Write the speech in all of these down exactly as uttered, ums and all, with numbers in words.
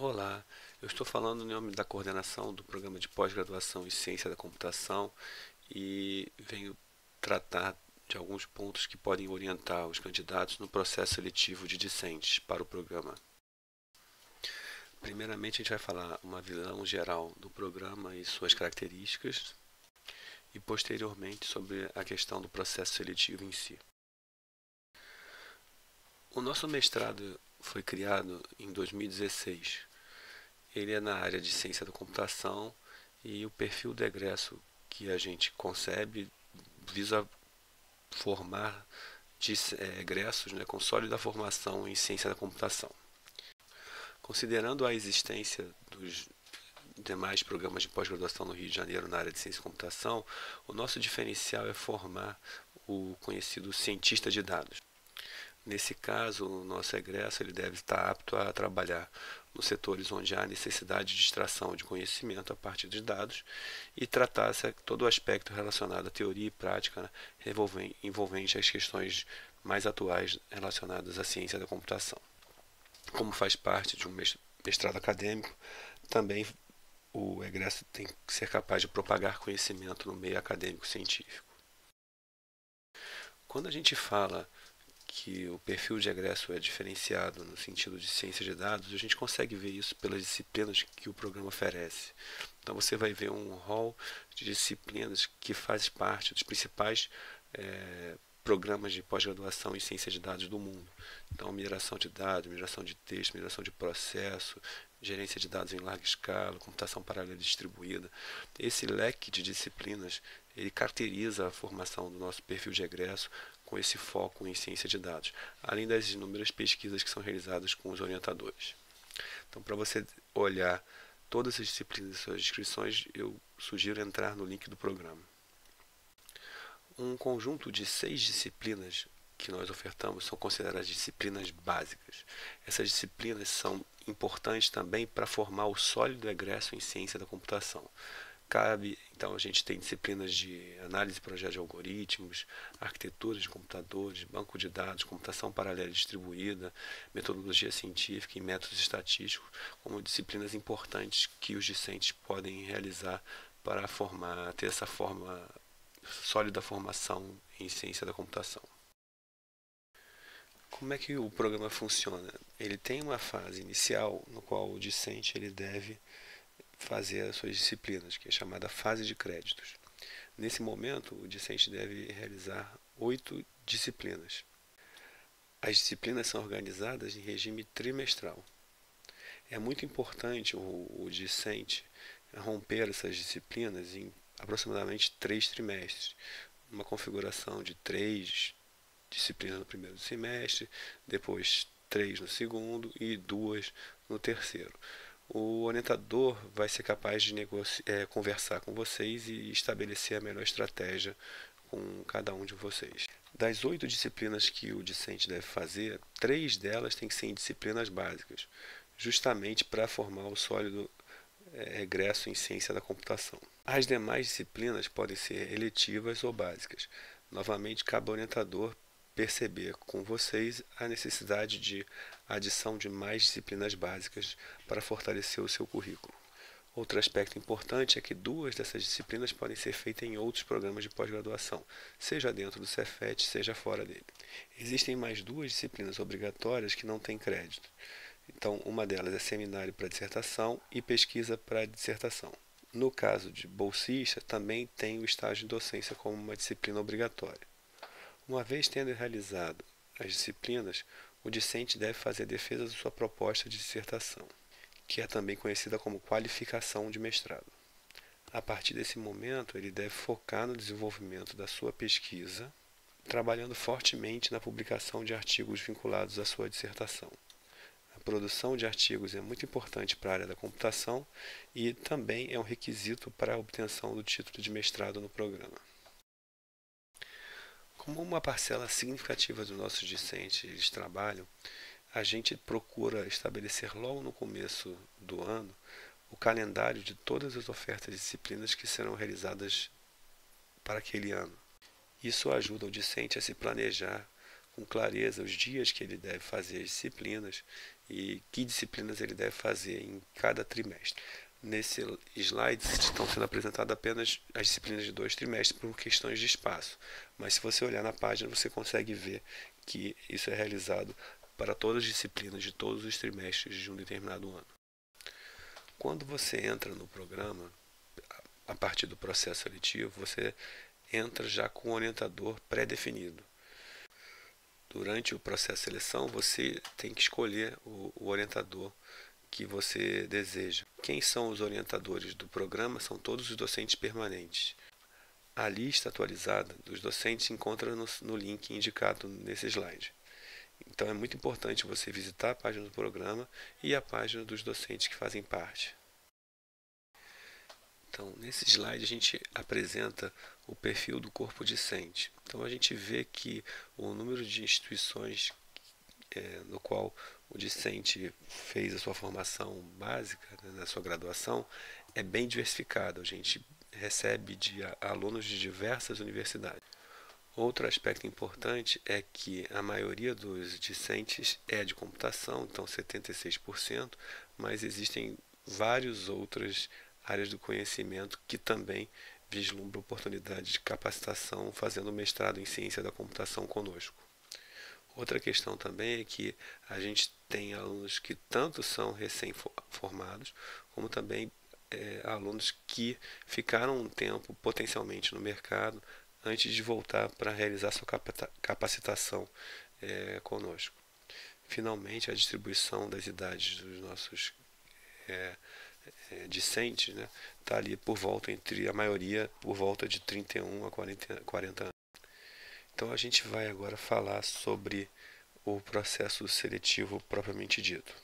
Olá, eu estou falando em nome da coordenação do programa de pós-graduação em Ciência da Computação e venho tratar de alguns pontos que podem orientar os candidatos no processo seletivo de discentes para o programa. Primeiramente, a gente vai falar uma visão geral do programa e suas características e posteriormente sobre a questão do processo seletivo em si. O nosso mestrado foi criado em dois mil e dezesseis. Ele é na área de ciência da computação e o perfil de egresso que a gente concebe visa formar de, é, egressos, né, com sólida formação em ciência da computação. Considerando a existência dos demais programas de pós-graduação no Rio de Janeiro na área de ciência da computação, o nosso diferencial é formar o conhecido cientista de dados. Nesse caso, o nosso egresso ele deve estar apto a trabalhar nos setores onde há necessidade de extração de conhecimento a partir de dados e tratar todo o aspecto relacionado à teoria e prática, né, envolvente as questões mais atuais relacionadas à ciência da computação. Como faz parte de um mestrado acadêmico, também o egresso tem que ser capaz de propagar conhecimento no meio acadêmico científico. Quando a gente fala que o perfil de egresso é diferenciado no sentido de ciência de dados, a gente consegue ver isso pelas disciplinas que o programa oferece. Então você vai ver um rol de disciplinas que faz parte dos principais é, programas de pós-graduação em ciência de dados do mundo. Então, migração de dados, migração de texto, migração de processo, gerência de dados em larga escala, computação paralela distribuída. Esse leque de disciplinas, ele caracteriza a formação do nosso perfil de egresso com esse foco em ciência de dados, além das inúmeras pesquisas que são realizadas com os orientadores. Então, para você olhar todas as disciplinas e suas inscrições, eu sugiro entrar no link do programa. Um conjunto de seis disciplinas que nós ofertamos são consideradas disciplinas básicas. Essas disciplinas são importantes também para formar o sólido egresso em ciência da computação. Cabe, então, a gente tem disciplinas de análise e projeto de algoritmos, arquitetura de computadores, banco de dados, computação paralela distribuída, metodologia científica e métodos estatísticos, como disciplinas importantes que os discentes podem realizar para formar, ter essa forma sólida formação em ciência da computação. Como é que o programa funciona? Ele tem uma fase inicial no qual o discente ele deve fazer as suas disciplinas, que é chamada fase de créditos. Nesse momento, o discente deve realizar oito disciplinas. As disciplinas são organizadas em regime trimestral. É muito importante o, o discente romper essas disciplinas em aproximadamente três trimestres, uma configuração de três disciplinas no primeiro semestre, depois três no segundo e duas no terceiro. O orientador vai ser capaz de é, conversar com vocês e estabelecer a melhor estratégia com cada um de vocês. Das oito disciplinas que o discente deve fazer, três delas têm que ser em disciplinas básicas, justamente para formar o sólido é, egresso em ciência da computação. As demais disciplinas podem ser eletivas ou básicas. Novamente, cabe ao orientador perceber com vocês a necessidade de adição de mais disciplinas básicas para fortalecer o seu currículo. Outro aspecto importante é que duas dessas disciplinas podem ser feitas em outros programas de pós-graduação, seja dentro do Cefet, seja fora dele. Existem mais duas disciplinas obrigatórias que não têm crédito. Então, uma delas é seminário para dissertação e pesquisa para dissertação. No caso de bolsista, também tem o estágio de docência como uma disciplina obrigatória. Uma vez tendo realizado as disciplinas, o discente deve fazer a defesa de sua proposta de dissertação, que é também conhecida como qualificação de mestrado. A partir desse momento, ele deve focar no desenvolvimento da sua pesquisa, trabalhando fortemente na publicação de artigos vinculados à sua dissertação. A produção de artigos é muito importante para a área da computação e também é um requisito para a obtenção do título de mestrado no programa. Como uma parcela significativa dos nossos discentes eles trabalham, a gente procura estabelecer logo no começo do ano o calendário de todas as ofertas de disciplinas que serão realizadas para aquele ano. Isso ajuda o discente a se planejar com clareza os dias que ele deve fazer as disciplinas e que disciplinas ele deve fazer em cada trimestre. Nesse slide estão sendo apresentadas apenas as disciplinas de dois trimestres por questões de espaço, mas se você olhar na página você consegue ver que isso é realizado para todas as disciplinas de todos os trimestres de um determinado ano. Quando você entra no programa, a partir do processo seletivo, você entra já com um orientador pré-definido. Durante o processo de seleção, você tem que escolher o, o orientador que você deseja. Quem são os orientadores do programa? São todos os docentes permanentes. A lista atualizada dos docentes se encontra no, no link indicado nesse slide. Então é muito importante você visitar a página do programa e a página dos docentes que fazem parte. Então, nesse slide a gente apresenta o perfil do corpo discente. Então a gente vê que o número de instituições é, no qual o discente fez a sua formação básica, né, na sua graduação, é bem diversificado. A gente recebe de alunos de diversas universidades. Outro aspecto importante é que a maioria dos discentes é de computação, então setenta e seis por cento, mas existem várias outras áreas do conhecimento que também vislumbram oportunidade de capacitação fazendo mestrado em ciência da computação conosco. Outra questão também é que a gente tem alunos que tanto são recém-formados, como também é, alunos que ficaram um tempo potencialmente no mercado antes de voltar para realizar sua capacitação é, conosco. Finalmente, a distribuição das idades dos nossos é, é, discentes, né, está ali por volta entre a maioria, por volta de trinta e um a quarenta anos. Então a gente vai agora falar sobre o processo seletivo propriamente dito.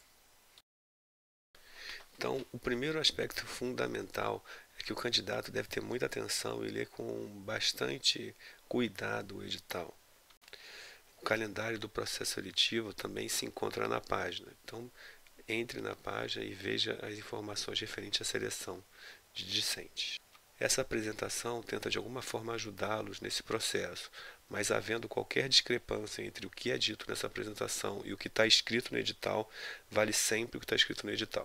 Então, o primeiro aspecto fundamental é que o candidato deve ter muita atenção e ler com bastante cuidado o edital. O calendário do processo seletivo também se encontra na página. Então, entre na página e veja as informações referentes à seleção de discentes. Essa apresentação tenta de alguma forma ajudá-los nesse processo, mas havendo qualquer discrepância entre o que é dito nessa apresentação e o que está escrito no edital, vale sempre o que está escrito no edital.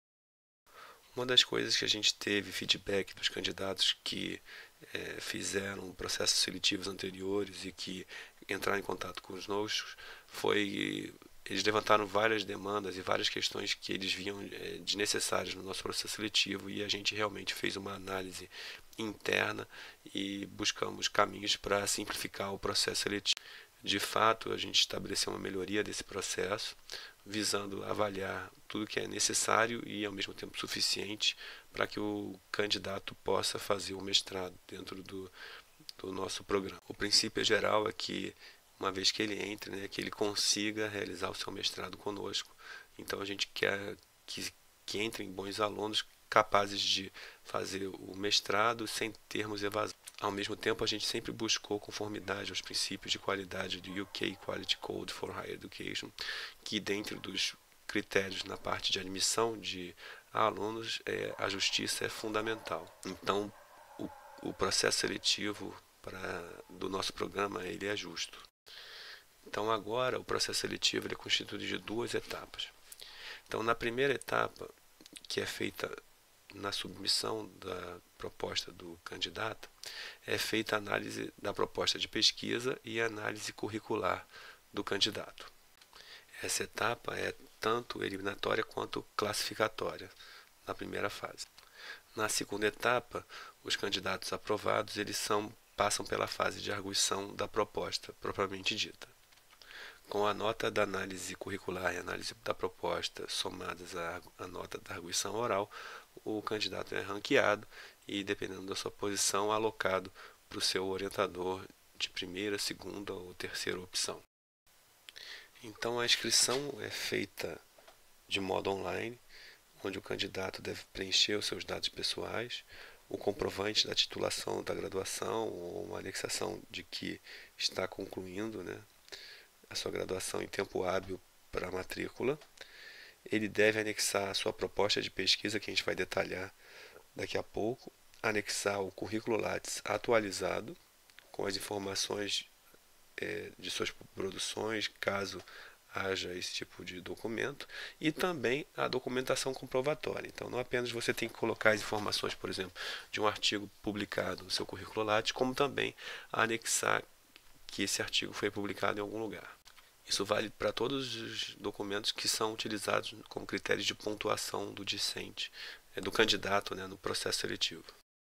Uma das coisas que a gente teve feedback dos candidatos que é, fizeram processos seletivos anteriores e que entraram em contato com os nossos foi eles levantaram várias demandas e várias questões que eles viam é, desnecessárias no nosso processo seletivo e a gente realmente fez uma análise interna e buscamos caminhos para simplificar o processo seletivo. De fato, a gente estabeleceu uma melhoria desse processo, visando avaliar tudo que é necessário e ao mesmo tempo suficiente para que o candidato possa fazer o mestrado dentro do, do nosso programa. O princípio geral é que uma vez que ele entre, né, que ele consiga realizar o seu mestrado conosco. Então a gente quer que, que entrem bons alunos capazes de fazer o mestrado sem termos evasão. Ao mesmo tempo, a gente sempre buscou conformidade aos princípios de qualidade do U K Quality Code for Higher Education, que dentro dos critérios na parte de admissão de alunos, é, a justiça é fundamental. Então, o, o processo seletivo pra, do nosso programa ele é justo. Então agora o processo seletivo ele é constituído de duas etapas. Então na primeira etapa, que é feita na submissão da proposta do candidato, é feita a análise da proposta de pesquisa e a análise curricular do candidato. Essa etapa é tanto eliminatória quanto classificatória na primeira fase. Na segunda etapa, os candidatos aprovados eles são, passam pela fase de arguição da proposta propriamente dita. Com a nota da análise curricular e a análise da proposta somadas à, à nota da arguição oral, o candidato é ranqueado e, dependendo da sua posição, alocado para o seu orientador de primeira, segunda ou terceira opção. Então, a inscrição é feita de modo online, onde o candidato deve preencher os seus dados pessoais, o comprovante da titulação da graduação ou uma anexação de que está concluindo, né, a sua graduação em tempo hábil para a matrícula. Ele deve anexar a sua proposta de pesquisa, que a gente vai detalhar daqui a pouco, anexar o currículo Lattes atualizado, com as informações é, de suas produções, caso haja esse tipo de documento, e também a documentação comprovatória. Então, não apenas você tem que colocar as informações, por exemplo, de um artigo publicado no seu currículo Lattes, como também anexar que esse artigo foi publicado em algum lugar. Isso vale para todos os documentos que são utilizados como critérios de pontuação do discente, do candidato, né, no processo seletivo.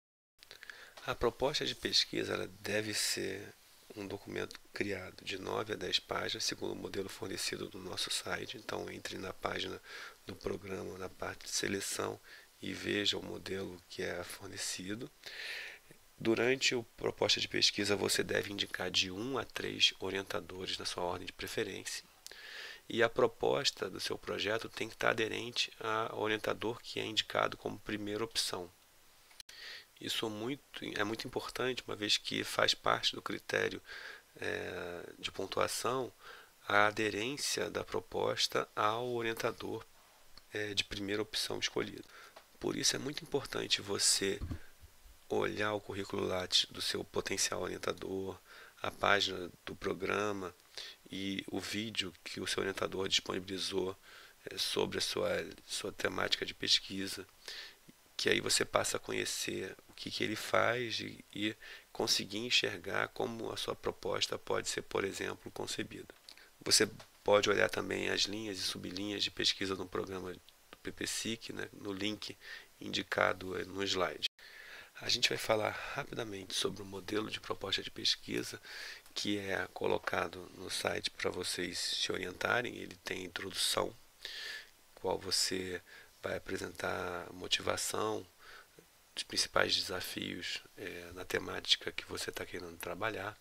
A proposta de pesquisa ela deve ser um documento criado de nove a dez páginas, segundo o modelo fornecido no nosso site. Então, entre na página do programa, na parte de seleção, e veja o modelo que é fornecido. Durante a proposta de pesquisa, você deve indicar de um a três orientadores na sua ordem de preferência. E a proposta do seu projeto tem que estar aderente ao orientador que é indicado como primeira opção. Isso muito, é muito importante, uma vez que faz parte do critério é, de pontuação a aderência da proposta ao orientador é, de primeira opção escolhido. Por isso é muito importante você olhar o currículo Lattes do seu potencial orientador, a página do programa e o vídeo que o seu orientador disponibilizou é, sobre a sua, sua temática de pesquisa, que aí você passa a conhecer o que, que ele faz e, e conseguir enxergar como a sua proposta pode ser, por exemplo, concebida. Você pode olhar também as linhas e sublinhas de pesquisa no programa do P P S I C, né, no link indicado no slide. A gente vai falar rapidamente sobre o modelo de proposta de pesquisa que é colocado no site para vocês se orientarem. Ele tem introdução, qual você vai apresentar motivação, os principais desafios é, na temática que você está querendo trabalhar,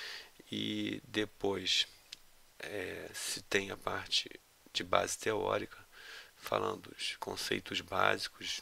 e depois é, se tem a parte de base teórica, falando os conceitos básicos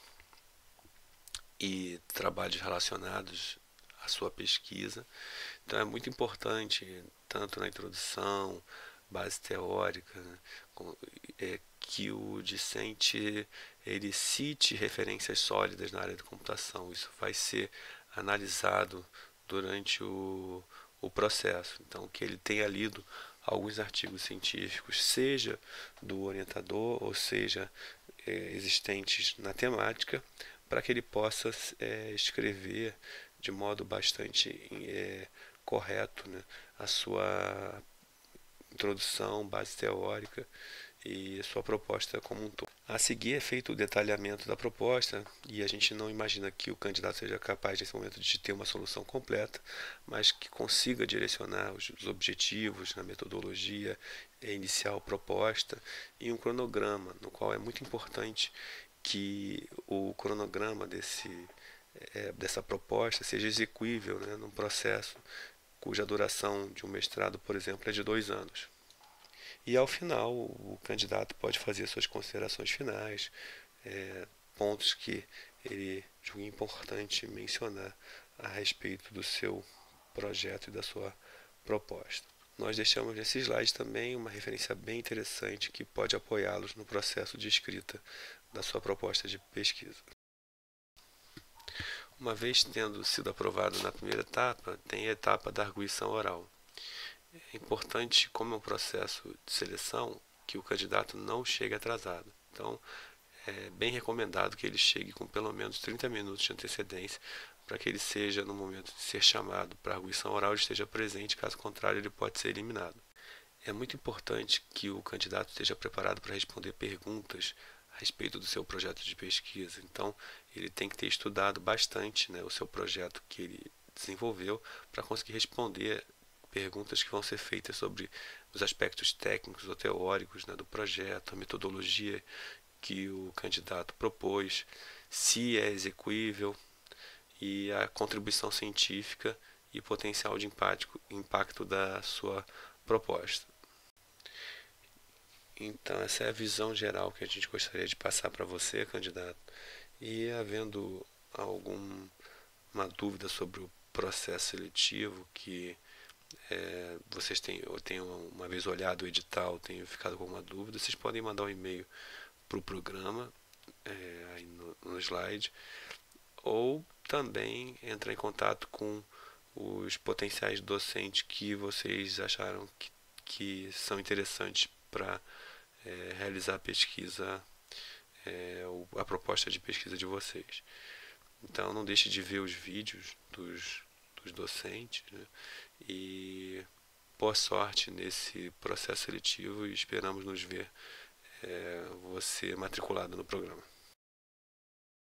e trabalhos relacionados à sua pesquisa. Então é muito importante, tanto na introdução, base teórica, né, é, que o discente ele cite referências sólidas na área de computação. Isso vai ser analisado durante o, o processo. Então, que ele tenha lido alguns artigos científicos, seja do orientador ou seja é, existentes na temática, para que ele possa é, escrever de modo bastante é, correto, né, a sua introdução, base teórica e sua proposta como um todo. A seguir é feito o detalhamento da proposta, e a gente não imagina que o candidato seja capaz nesse momento de ter uma solução completa, mas que consiga direcionar os objetivos na metodologia inicial proposta e um cronograma, no qual é muito importante que o cronograma desse, é, dessa proposta seja execuível, né, num processo cuja duração de um mestrado, por exemplo, é de dois anos. E ao final, o candidato pode fazer suas considerações finais, é, pontos que ele julga importante mencionar a respeito do seu projeto e da sua proposta. Nós deixamos nesse slide também uma referência bem interessante que pode apoiá-los no processo de escrita da sua proposta de pesquisa. Uma vez tendo sido aprovado na primeira etapa, tem a etapa da arguição oral. É importante, como é um processo de seleção, que o candidato não chegue atrasado. Então, é bem recomendado que ele chegue com pelo menos trinta minutos de antecedência, para que ele seja, no momento de ser chamado para a arguição oral, ele esteja presente, caso contrário ele pode ser eliminado. É muito importante que o candidato esteja preparado para responder perguntas a respeito do seu projeto de pesquisa. Então, ele tem que ter estudado bastante, né, o seu projeto que ele desenvolveu, para conseguir responder perguntas que vão ser feitas sobre os aspectos técnicos ou teóricos, né, do projeto, a metodologia que o candidato propôs, se é execuível, e a contribuição científica e potencial de impacto, impacto da sua proposta. Então, essa é a visão geral que a gente gostaria de passar para você, candidato. E havendo alguma dúvida sobre o processo seletivo, que é, vocês tenham, tenham uma vez olhado o edital, tenham ficado com alguma dúvida, vocês podem mandar um e-mail para o programa, é, aí no, no slide, ou também entrar em contato com os potenciais docentes que vocês acharam que, que são interessantes para é, realizar a pesquisa, é, a proposta de pesquisa de vocês. Então não deixe de ver os vídeos dos, dos docentes, né? E boa sorte nesse processo seletivo e esperamos nos ver é, você matriculado no programa.